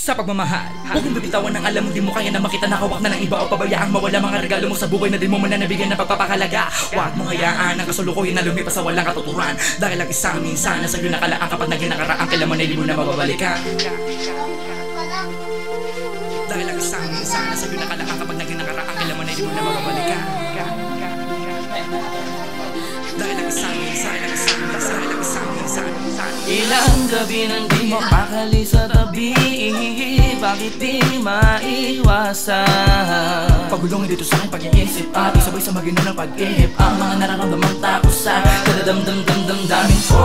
sa pagmamahal. Huwag mong bibitawan ng alam mo di mo kaya na makita nakawak na ng iba o pabayaang mawala mga regalo mo sa buhay na di mo man na nabigyan ng pagpapakalaga. Huwag mong hayaan ang kasulukuyan na lumipas sa walang katuturan, dahil ang isang minsan na sa'yo nakalaan kapag naging nakaraan kailan mo na hindi mo na mababalikan. Dahil ang isang minsan na sa'yo nakalaan kapag naging nakaraan kailan mo na hindi mo na mababalikan. Dahil ang isang minsan, ilang gabi nang di mapakali sa tabi, bakit di maiwasan? Pagulong dito sa aking pag-iisip at isabay sa magino ng pag-ihip ang mga nararamdamang tapos sa kadadamdam-damdamin ko.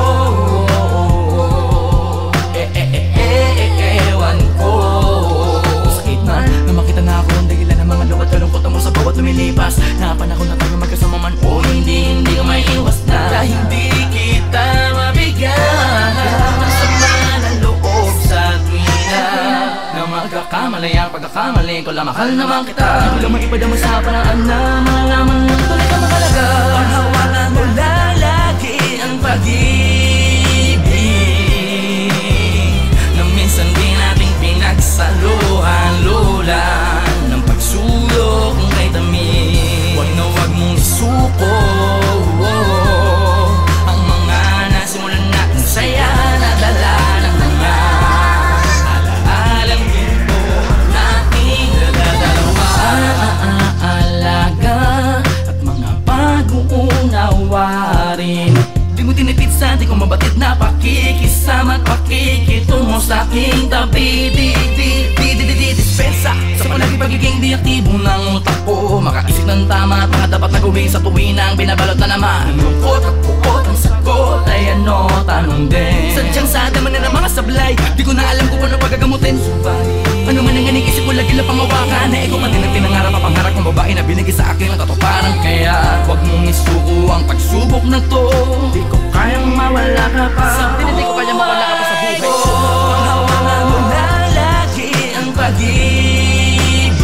Ewan ko, sakit man na makita na ako ang dahilan ng mga lukat kalungkot mo sa bawat lumilipas. Napanahon na tayo magkasama man o hindi ka may iwas na. dahil hindi kita mabigyan ng sama ng loob sa tuwina na magkakamali ang pagkakamali ko lang. Mahal naman kita, hindi lang maipad ang sa paraan na malalaman mo tuloy ka makalaga. panghawakan mo lalaki ang pag-ibig na minsan di nating pinagsaluhan-lulan ng pagsulok ng kay tamis. Wag na wag mong isuko ang mga nasimulan natin saya na dala ng mga alaalang ginto nating dala-dalawa. Alaga at mga pag-uunawa rin. Di mo tinipid sa di ko mabatid na pakikisama at pakikitungo sa aking tabi. Dispensa sa palagi pagiging di aktibo ng utak ko, makaisip ng tama at mga dapat na gawin sa tuwin ang binabalot na naman. Lungkot at bukot ang sagot ay ano, tanong din. Sadyang sa daman na ng mga sablay, di ko na alam kung paano pagagamutin. Ano man ang ganing isip ko lagi lang pangawakan na ikaw pati ng pinangarap at pangarap ng babae na binigay sa akin ang katuparan. Kaya wag mong isuko ang pagsubok na to, di ko kayang mawala ka pa. Hindi ko kaya mawala ka pa sa buhay ko. Panghawakan mo na lagi ang pag-ibig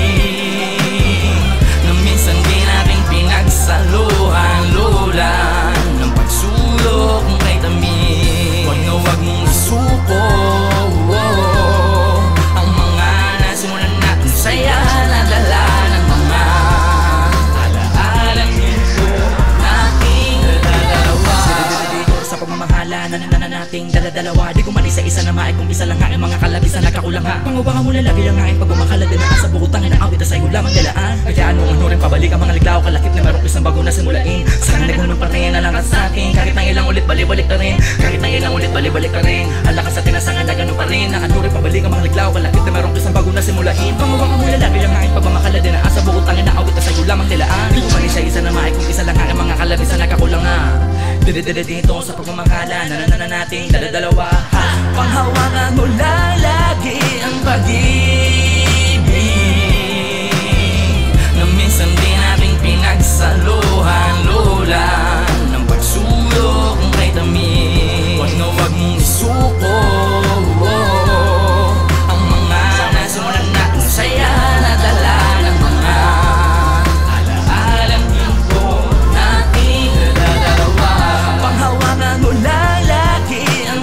na minsan di nating pinagsaluhan-lulan ng pagsulok ng kay tamis. Wag na wag mong isuko ang mga nasimulan natin saya na dala ng mga alaalang ginto nating dalawa. Sa pagmamahala na nating dala-dalawa, di ko man isa-isa na maay kung isa lang nga ang mga kalabis na nakakulang ha. Pangawakan mo lalaki lang nga ang pagmamakala din na sa bukutang inaawit na sa'yo lamang dalaan. Kaya ano rin pabalik ang mga liglaw kalakip na merong isang bago na simulain. Sa kanila kung patayin na lang at sa akin, kahit na ilang ulit balik-balik ka rin, kahit na ilang ulit balik-balik ka rin, ang lakas sa tinasangan na ganun pa rin. Na rin pabalik ang mga liglaw kalakip na merong isang bago na simulain. Pangawakan mo lalaki lang nga ang pagmamakala din na sa bukutang inaawit na sa'yo lamang dalaan. Di ko man isa-isa na maay kung isa lang nga ang mga kalabis na nakakulang ha. Dito sa pagmamahala na nating dala-dalawa ha. Panghawakan mo lalagi ang pag-ibig na minsan di nating pinagsaluhan-lulan ng pagsulok ng kay tamis. Wag na wag mong isuko ang mga nasimulan natin saya na dala ng mga alaalang ginto nating dalawa. Panghawakan mo lalaki ang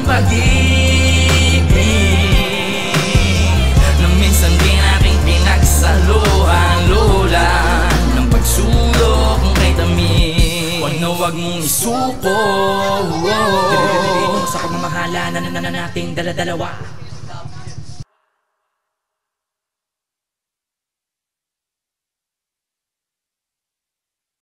pag-ibig na minsan di nating pinagsaluhan-lulan ng pagsulok ng kay tamis. Wag na wag mong isuko Sa pagmamahala na nating dala-dalawa.